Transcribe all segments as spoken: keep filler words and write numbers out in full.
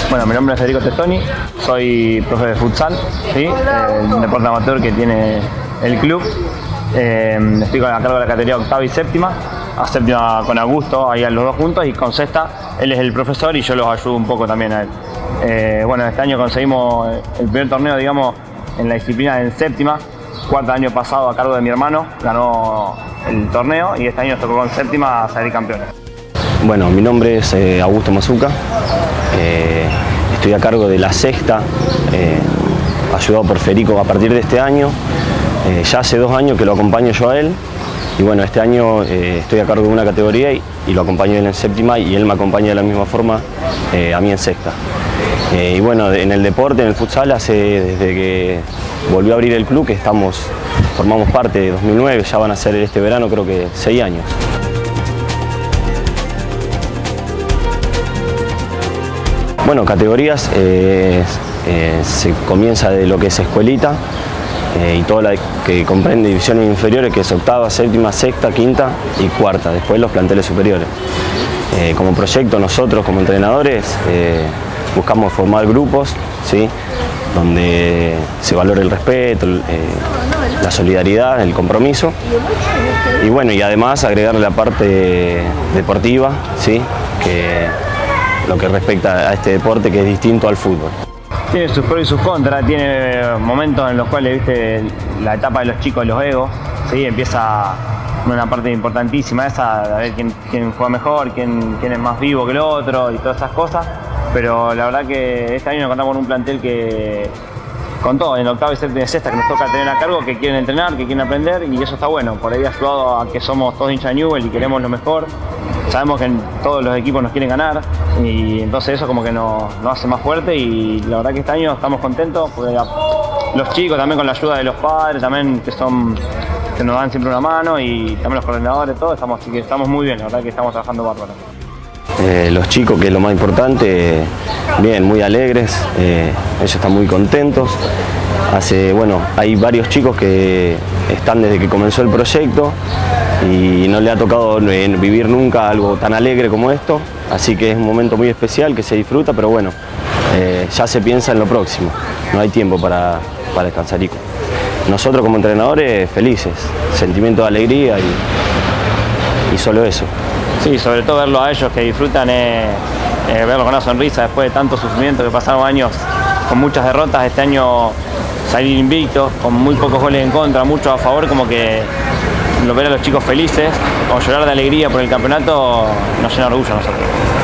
Bueno, mi nombre es Federico Testoni, soy profe de futsal, ¿sí? eh, un deporte amateur que tiene el club. Eh, estoy a cargo de la categoría octava y séptima, a séptima con Augusto, ahí a los dos juntos, y con sexta él es el profesor y yo los ayudo un poco también a él. Eh, bueno, este año conseguimos el primer torneo, digamos, en la disciplina en séptima. Cuarto año pasado a cargo de mi hermano, ganó el torneo y este año nos tocó con séptima a salir campeones. Bueno, mi nombre es eh, Augusto Mazuca, eh, estoy a cargo de la sexta, eh, ayudado por Federico a partir de este año. Eh, ya hace dos años que lo acompaño yo a él y bueno, este año eh, estoy a cargo de una categoría y, y lo acompaño él en séptima y él me acompaña de la misma forma eh, a mí en sexta. Eh, y bueno, en el deporte, en el futsal, hace desde que volvió a abrir el club que estamos, formamos parte de dos mil nueve, ya van a ser este verano creo que seis años. Bueno, categorías, eh, eh, se comienza de lo que es escuelita eh, y toda la que comprende divisiones inferiores, que es octava, séptima, sexta, quinta y cuarta, después los planteles superiores. Eh, como proyecto nosotros como entrenadores eh, buscamos formar grupos, ¿sí? Donde se valore el respeto, eh, la solidaridad, el compromiso y bueno, y además agregarle la parte deportiva, ¿sí? Que lo que respecta a este deporte que es distinto al fútbol. Tiene sus pros y sus contras, tiene momentos en los cuales, viste, la etapa de los chicos, los egos, ¿sí? Empieza una parte importantísima esa, a ver quién, quién juega mejor, quién, quién es más vivo que el otro y todas esas cosas, pero la verdad que este año nos contamos con un plantel que, con todo, en octava y séptima y sexta, que nos toca tener a cargo, que quieren entrenar, que quieren aprender y eso está bueno, por ahí ayudado a que somos todos hinchas de Newell's y queremos lo mejor. Sabemos que todos los equipos nos quieren ganar y entonces eso como que nos, nos hace más fuerte y la verdad que este año estamos contentos porque los chicos también con la ayuda de los padres también que son que nos dan siempre una mano y también los coordinadores, todos estamos, así que estamos muy bien, la verdad que estamos trabajando bárbaro. Eh, los chicos, que es lo más importante, bien, muy alegres, eh, ellos están muy contentos. Hace, bueno, hay varios chicos que están desde que comenzó el proyecto y no le ha tocado vivir nunca algo tan alegre como esto, así que es un momento muy especial que se disfruta, pero bueno, eh, ya se piensa en lo próximo, no hay tiempo para, para descansar. Y nosotros como entrenadores felices, sentimiento de alegría y, y solo eso. Sí, sobre todo verlo a ellos que disfrutan, eh, eh, verlo con una sonrisa después de tanto sufrimiento, que pasaron años con muchas derrotas, este año salir invictos, con muy pocos goles en contra, muchos a favor, como que lo ver a los chicos felices o llorar de alegría por el campeonato nos llena de orgullo a nosotros.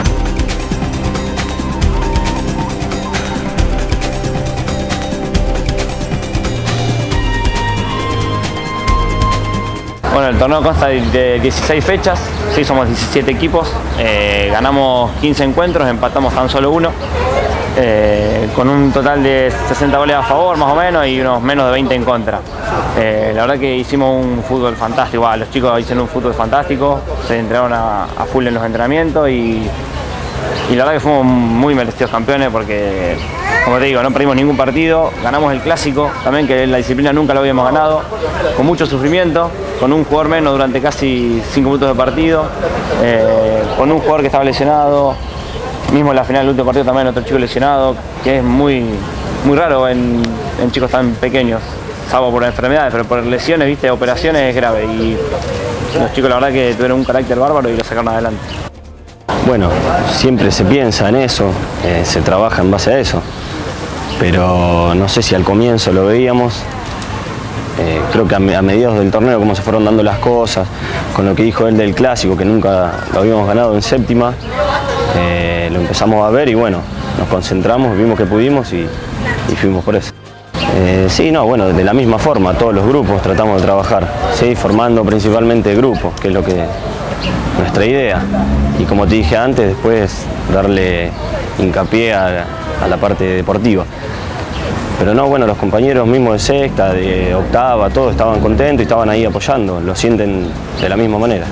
Bueno, el torneo consta de dieciséis fechas, sí, somos diecisiete equipos, eh, ganamos quince encuentros, empatamos tan solo uno, eh, con un total de sesenta goles a favor más o menos y unos menos de veinte en contra. Eh, la verdad que hicimos un fútbol fantástico, los chicos hicieron un fútbol fantástico, se entregaron a, a full en los entrenamientos y, y la verdad que fuimos muy merecidos campeones porque, como te digo, no perdimos ningún partido, ganamos el clásico también, que en la disciplina nunca lo habíamos ganado, con mucho sufrimiento, con un jugador menos durante casi cinco minutos de partido, eh, con un jugador que estaba lesionado, mismo en la final del último partido también otro chico lesionado, que es muy, muy raro en, en chicos tan pequeños, salvo por enfermedades, pero por lesiones, viste, operaciones es grave y los chicos la verdad que tuvieron un carácter bárbaro y lo sacaron adelante. Bueno, siempre se piensa en eso, eh, se trabaja en base a eso, pero no sé si al comienzo lo veíamos. Eh, creo que a, a mediados del torneo, como se fueron dando las cosas, con lo que dijo él del clásico, que nunca lo habíamos ganado en séptima, eh, lo empezamos a ver y bueno, nos concentramos, vimos que pudimos y, y fuimos por eso. Eh, sí, no, bueno, de la misma forma, todos los grupos tratamos de trabajar, ¿sí? Formando principalmente grupos, que es lo que nuestra idea. Y como te dije antes, después darle hincapié a, a la parte deportiva. Pero no, bueno, los compañeros mismos de sexta, de octava, todos estaban contentos y estaban ahí apoyando, lo sienten de la misma manera.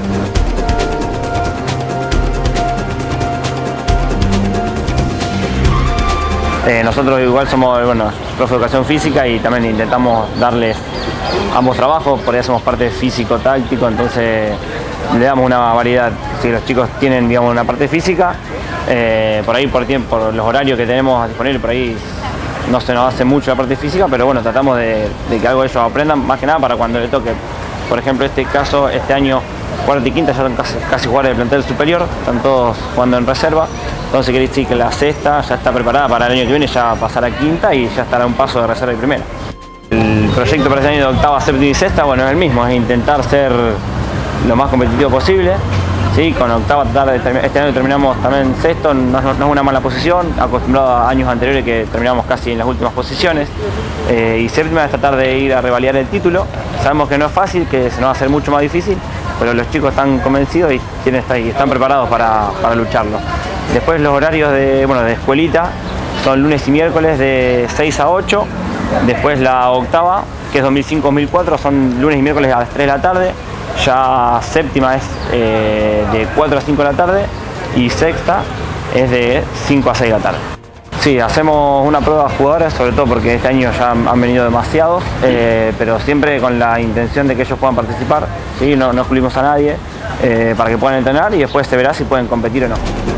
Eh, nosotros igual somos, bueno, profe de educación física y también intentamos darles ambos trabajos, por ahí hacemos parte físico-táctico, entonces le damos una variedad. Si los chicos tienen, digamos, una parte física, Eh, por ahí, por, tiempo, por los horarios que tenemos disponibles, por ahí no se nos hace mucho la parte física, pero bueno, tratamos de, de que algo ellos aprendan, más que nada para cuando le toque. Por ejemplo, este caso, este año, cuarta y quinta ya son casi, casi jugadores del plantel superior, están todos jugando en reserva, entonces quiere decir que la sexta ya está preparada para el año que viene, ya pasar a quinta y ya estará un paso de reserva y primera. El proyecto para este año de octava, séptima y sexta, bueno, es el mismo, es intentar ser lo más competitivo posible. Sí, con octava tratar de este año terminamos también sexto, no, no, no es una mala posición, acostumbrado a años anteriores que terminamos casi en las últimas posiciones. Eh, y séptima es tratar de ir a revalidar el título. Sabemos que no es fácil, que se nos va a hacer mucho más difícil, pero los chicos están convencidos y, tienen, y están preparados para, para lucharlo. Después los horarios de, bueno, de escuelita son lunes y miércoles de seis a ocho, después la octava, que es dos mil cinco dos mil cuatro, son lunes y miércoles a las tres de la tarde. Ya séptima es eh, de cuatro a cinco de la tarde y sexta es de cinco a seis de la tarde. Sí, hacemos una prueba a jugadores, sobre todo porque este año ya han venido demasiados, eh, pero siempre con la intención de que ellos puedan participar, ¿sí? No, no excluimos a nadie, eh, para que puedan entrenar y después se verá si pueden competir o no.